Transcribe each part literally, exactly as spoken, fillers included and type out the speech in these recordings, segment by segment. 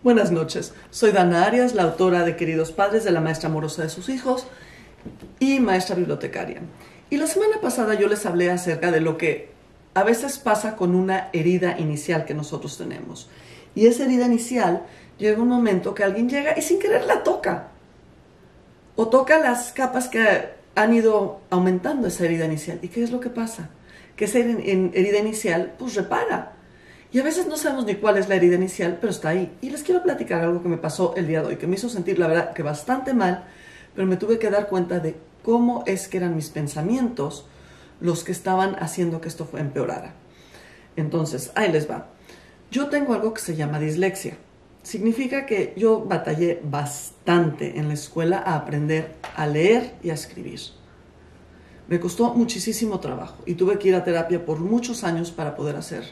Buenas noches, soy Dana Arias, la autora de Queridos Padres, de La Maestra Amorosa de sus Hijos y maestra bibliotecaria. Y la semana pasada yo les hablé acerca de lo que a veces pasa con una herida inicial que nosotros tenemos. Y esa herida inicial llega un momento que alguien llega y sin querer la toca. O toca las capas que han ido aumentando esa herida inicial. ¿Y qué es lo que pasa? Que esa herida inicial pues repara. Y a veces no sabemos ni cuál es la herida inicial, pero está ahí. Y les quiero platicar algo que me pasó el día de hoy, que me hizo sentir, la verdad, que bastante mal, pero me tuve que dar cuenta de cómo es que eran mis pensamientos los que estaban haciendo que esto empeorara. Entonces, ahí les va. Yo tengo algo que se llama dislexia. Significa que yo batallé bastante en la escuela a aprender a leer y a escribir. Me costó muchísimo trabajo y tuve que ir a terapia por muchos años para poder hacer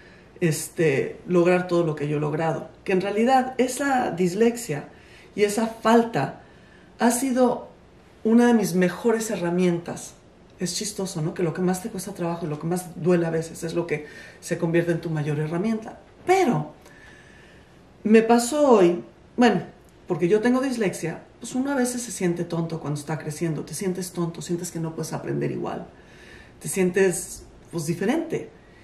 Este, lograr todo lo que yo he logrado. Que en realidad esa dislexia y esa falta ha sido una de mis mejores herramientas. Es chistoso, ¿no? Que lo que más te cuesta trabajo y lo que más duele a veces es lo que se convierte en tu mayor herramienta. Pero me pasó hoy, bueno, porque yo tengo dislexia, pues uno a veces se siente tonto cuando está creciendo. Te sientes tonto, sientes que no puedes aprender igual. Te sientes, pues, diferente.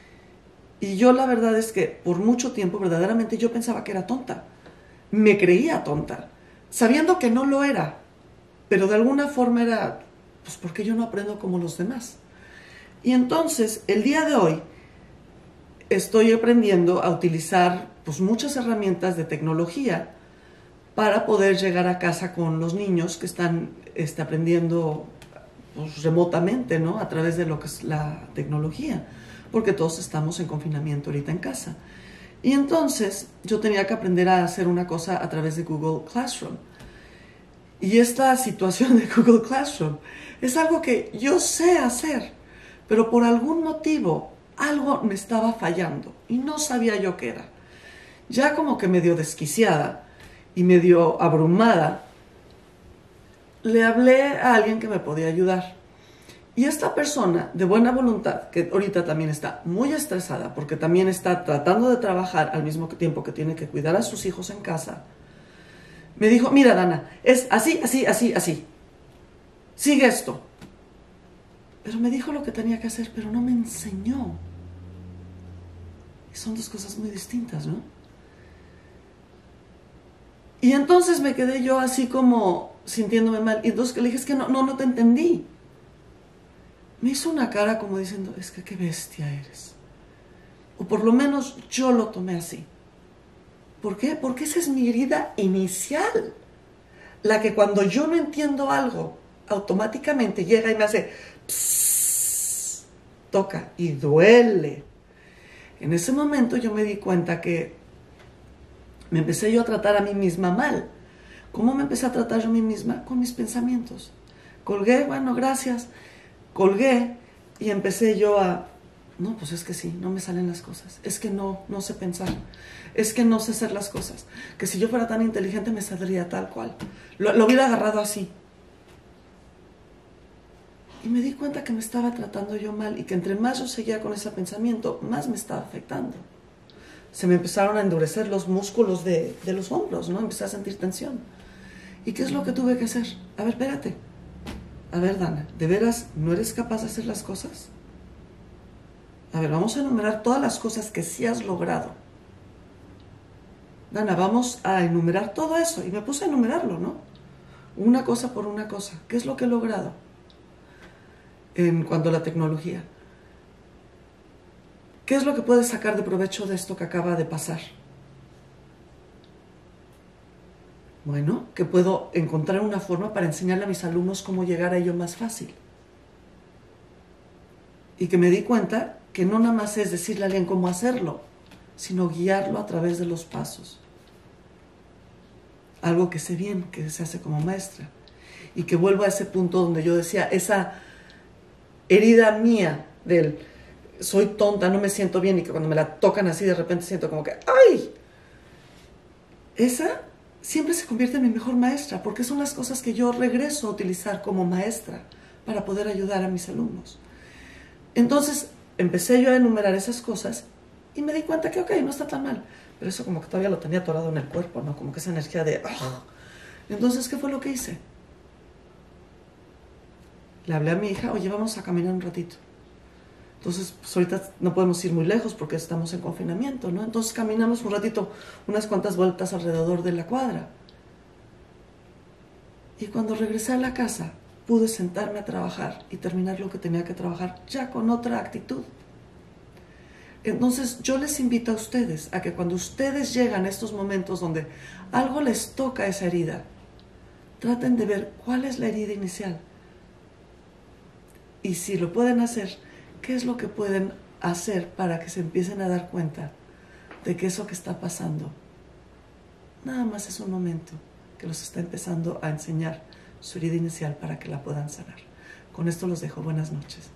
Y yo la verdad es que por mucho tiempo verdaderamente yo pensaba que era tonta. Me creía tonta, sabiendo que no lo era. Pero de alguna forma era, pues ¿por qué yo no aprendo como los demás? Y entonces el día de hoy estoy aprendiendo a utilizar pues muchas herramientas de tecnología para poder llegar a casa con los niños que están este, aprendiendo pues, remotamente, ¿no? A través de lo que es la tecnología. Porque todos estamos en confinamiento ahorita en casa. Y entonces yo tenía que aprender a hacer una cosa a través de Google Classroom. Y esta situación de Google Classroom es algo que yo sé hacer, pero por algún motivo algo me estaba fallando y no sabía yo qué era. Ya como que medio desquiciada y medio abrumada, le hablé a alguien que me podía ayudar. Y esta persona de buena voluntad, que ahorita también está muy estresada porque también está tratando de trabajar al mismo tiempo que tiene que cuidar a sus hijos en casa, me dijo, mira Dana, es así, así, así, así. Sigue esto. Pero me dijo lo que tenía que hacer, pero no me enseñó. Y son dos cosas muy distintas, ¿no? Y entonces me quedé yo así como sintiéndome mal. Y entonces le dije, es que no, no, no te entendí. Me hizo una cara como diciendo, es que qué bestia eres. O por lo menos yo lo tomé así. ¿Por qué? Porque esa es mi herida inicial. La que cuando yo no entiendo algo, automáticamente llega y me hace psss, toca y duele. En ese momento yo me di cuenta que me empecé yo a tratar a mí misma mal. ¿Cómo me empecé a tratar yo a mí misma? Con mis pensamientos. Colgué, bueno, gracias. Colgué y empecé yo a, no, pues es que sí, no me salen las cosas, es que no, no sé pensar, es que no sé hacer las cosas, que si yo fuera tan inteligente me saldría tal cual, lo, lo hubiera agarrado así. Y me di cuenta que me estaba tratando yo mal y que entre más yo seguía con ese pensamiento, más me estaba afectando. Se me empezaron a endurecer los músculos de, de los hombros, ¿no? Empecé a sentir tensión. ¿Y qué es lo que tuve que hacer? A ver, espérate. A ver, Dana, ¿de veras no eres capaz de hacer las cosas? A ver, vamos a enumerar todas las cosas que sí has logrado. Dana, vamos a enumerar todo eso. Y me puse a enumerarlo, ¿no? Una cosa por una cosa. ¿Qué es lo que he logrado en cuanto a la tecnología? ¿Qué es lo que puedes sacar de provecho de esto que acaba de pasar? Bueno, que puedo encontrar una forma para enseñarle a mis alumnos cómo llegar a ello más fácil. Y que me di cuenta que no nada más es decirle a alguien cómo hacerlo, sino guiarlo a través de los pasos. Algo que sé bien, que se hace como maestra. Y que vuelvo a ese punto donde yo decía, esa herida mía del soy tonta, no me siento bien, y que cuando me la tocan así de repente siento como que ¡ay! Esa siempre se convierte en mi mejor maestra, porque son las cosas que yo regreso a utilizar como maestra para poder ayudar a mis alumnos. Entonces empecé yo a enumerar esas cosas y me di cuenta que ok, no está tan mal, pero eso como que todavía lo tenía atorado en el cuerpo, ¿no? Como que esa energía de... ¡oh! Entonces, ¿qué fue lo que hice? Le hablé a mi hija, oye, vamos a caminar un ratito. Entonces, pues ahorita no podemos ir muy lejos porque estamos en confinamiento, ¿no? Entonces caminamos un ratito, unas cuantas vueltas alrededor de la cuadra. Y cuando regresé a la casa, pude sentarme a trabajar y terminar lo que tenía que trabajar ya con otra actitud. Entonces, yo les invito a ustedes a que cuando ustedes llegan a estos momentos donde algo les toca esa herida, traten de ver cuál es la herida inicial. Y si lo pueden hacer, ¿qué es lo que pueden hacer para que se empiecen a dar cuenta de que eso que está pasando nada más es un momento que los está empezando a enseñar su herida inicial para que la puedan sanar? Con esto los dejo. Buenas noches.